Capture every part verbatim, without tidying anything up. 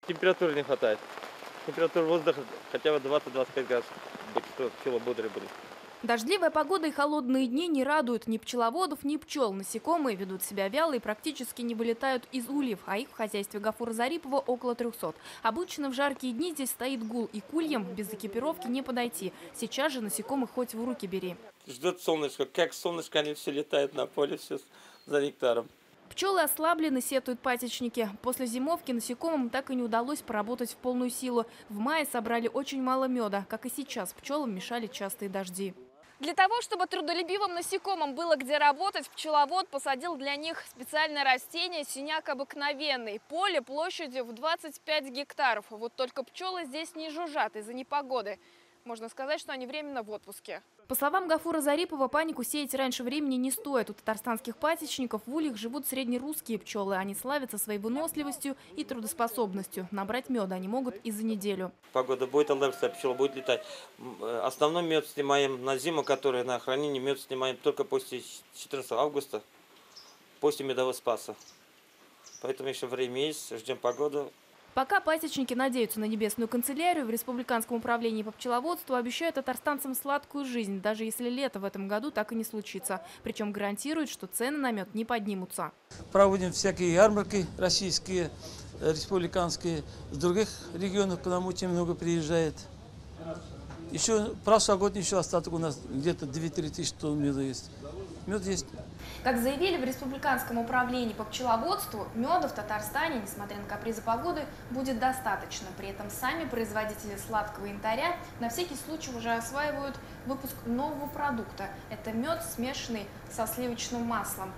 Температуры не хватает. Температура воздуха хотя бы двадцать-двадцать пять градусов, быть, чтобы пчелы бодрые были. Дождливая погода и холодные дни не радуют ни пчеловодов, ни пчел. Насекомые ведут себя вяло и практически не вылетают из ульев, а их в хозяйстве Гафура Зарипова около трёхсот. Обычно в жаркие дни здесь стоит гул, и к ульям без экипировки не подойти. Сейчас же насекомых хоть в руки бери. Ждет солнышко. Как солнышко, они все летают на поле, все за нектаром. Пчелы ослаблены, сетуют пасечники. После зимовки насекомым так и не удалось поработать в полную силу. В мае собрали очень мало меда. Как и сейчас, пчелам мешали частые дожди. Для того, чтобы трудолюбивым насекомым было где работать, пчеловод посадил для них специальное растение синяк обыкновенный. Поле площадью в двадцать пять гектаров. Вот только пчелы здесь не жужжат из-за непогоды. Можно сказать, что они временно в отпуске. По словам Гафура Зарипова, панику сеять раньше времени не стоит. У татарстанских пасечников в ульях живут среднерусские пчелы. Они славятся своей выносливостью и трудоспособностью. Набрать меда они могут и за неделю. Погода будет улучшаться, пчела будет летать. Основной мед снимаем на зиму, который на хранение, мед снимаем только после четырнадцатого августа, после медового спаса. Поэтому еще время есть, ждем погоду. Пока пасечники надеются на небесную канцелярию, в Республиканском управлении по пчеловодству обещают татарстанцам сладкую жизнь, даже если лето в этом году так и не случится. Причем гарантируют, что цены на мед не поднимутся. Проводим всякие ярмарки российские, республиканские. С других регионов к нам очень много приезжает. Еще прошлогодний еще остаток у нас где-то две-три тысячи тонн меда есть. Мед есть. Как заявили в Республиканском управлении по пчеловодству, меда в Татарстане, несмотря на капризы погоды, будет достаточно. При этом сами производители сладкого янтаря на всякий случай уже осваивают выпуск нового продукта. Это мед, смешанный со сливочным маслом.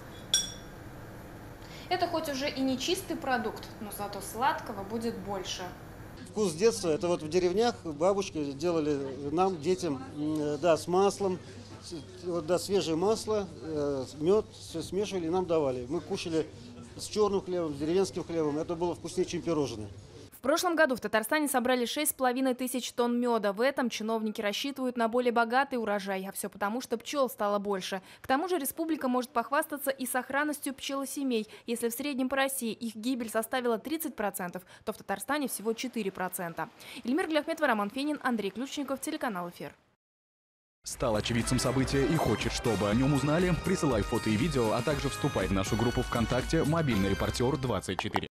Это хоть уже и не чистый продукт, но зато сладкого будет больше. Вкус детства, это вот в деревнях бабушки делали нам, детям, да, с маслом, да, свежее масло, мед, все смешивали и нам давали. Мы кушали с черным хлебом, с деревенским хлебом, это было вкуснее, чем пирожное. В прошлом году в Татарстане собрали шесть с половиной тысяч тонн меда. В этом чиновники рассчитывают на более богатый урожай, а все потому, что пчел стало больше. К тому же республика может похвастаться и сохранностью пчелосемей. Если в среднем по России их гибель составила тридцать процентов, то в Татарстане всего четыре процента. Ильмир Гляхметова, Роман Фенин, Андрей Ключников, телеканал Эфир. Стал очевидцем события и хочет, чтобы о нем узнали? Присылай фото и видео, а также вступай в нашу группу ВКонтакте «Мобильный репортер двадцать четыре».